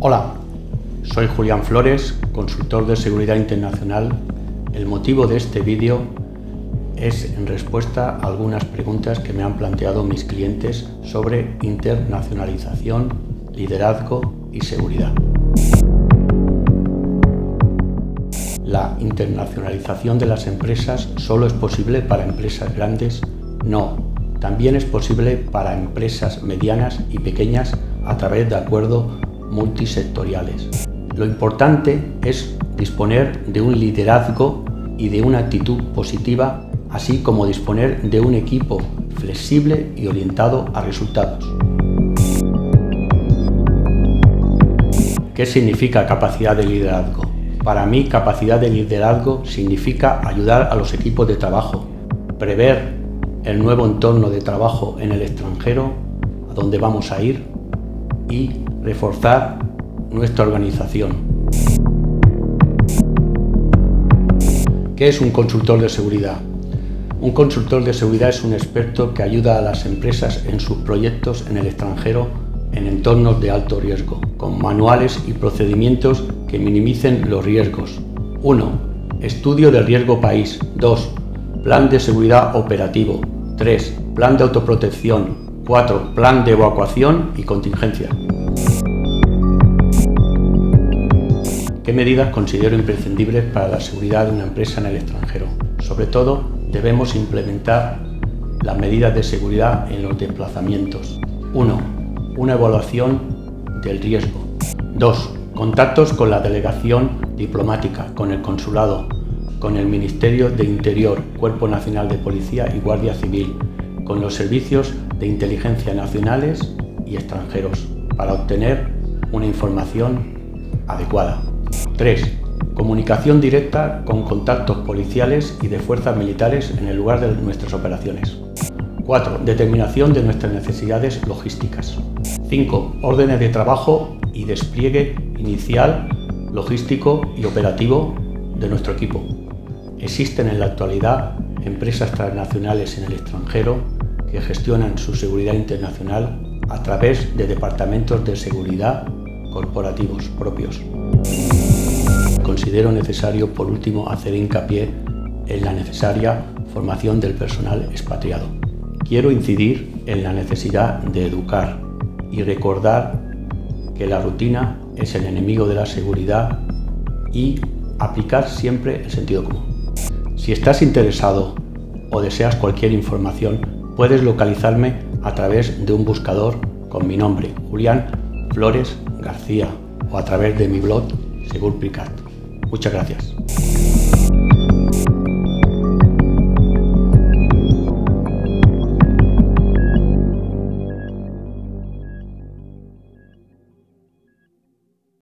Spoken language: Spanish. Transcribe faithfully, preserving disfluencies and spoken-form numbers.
Hola, soy Julián Flores, consultor de seguridad internacional. El motivo de este vídeo es en respuesta a algunas preguntas que me han planteado mis clientes sobre internacionalización, liderazgo y seguridad. ¿La internacionalización de las empresas solo es posible para empresas grandes? No, también es posible para empresas medianas y pequeñas a través de acuerdos multisectoriales. Lo importante es disponer de un liderazgo y de una actitud positiva, así como disponer de un equipo flexible y orientado a resultados. ¿Qué significa capacidad de liderazgo? Para mí, capacidad de liderazgo significa ayudar a los equipos de trabajo, prever el nuevo entorno de trabajo en el extranjero, a donde vamos a ir, y reforzar nuestra organización. ¿Qué es un consultor de seguridad? Un consultor de seguridad es un experto que ayuda a las empresas en sus proyectos en el extranjero en entornos de alto riesgo, con manuales y procedimientos que minimicen los riesgos. uno. Estudio del riesgo país. dos. Plan de seguridad operativo. tres. Plan de autoprotección. cuatro. Plan de evacuación y contingencia. ¿Qué medidas considero imprescindibles para la seguridad de una empresa en el extranjero? Sobre todo, debemos implementar las medidas de seguridad en los desplazamientos. uno. Una evaluación del riesgo. dos. Contactos con la delegación diplomática, con el consulado, con el Ministerio de Interior, Cuerpo Nacional de Policía y Guardia Civil, con los servicios de inteligencia nacionales y extranjeros, para obtener una información adecuada. tres. Comunicación directa con contactos policiales y de fuerzas militares en el lugar de nuestras operaciones. cuatro. Determinación de nuestras necesidades logísticas. cinco. Órdenes de trabajo y despliegue inicial, logístico y operativo de nuestro equipo. Existen en la actualidad empresas transnacionales en el extranjero que gestionan su seguridad internacional a través de departamentos de seguridad corporativos propios. Considero necesario, por último, hacer hincapié en la necesaria formación del personal expatriado. Quiero incidir en la necesidad de educar y recordar que la rutina es el enemigo de la seguridad y aplicar siempre el sentido común. Si estás interesado o deseas cualquier información, puedes localizarme a través de un buscador con mi nombre, Julián Flores García, o a través de mi blog Segurpricat. Muchas gracias.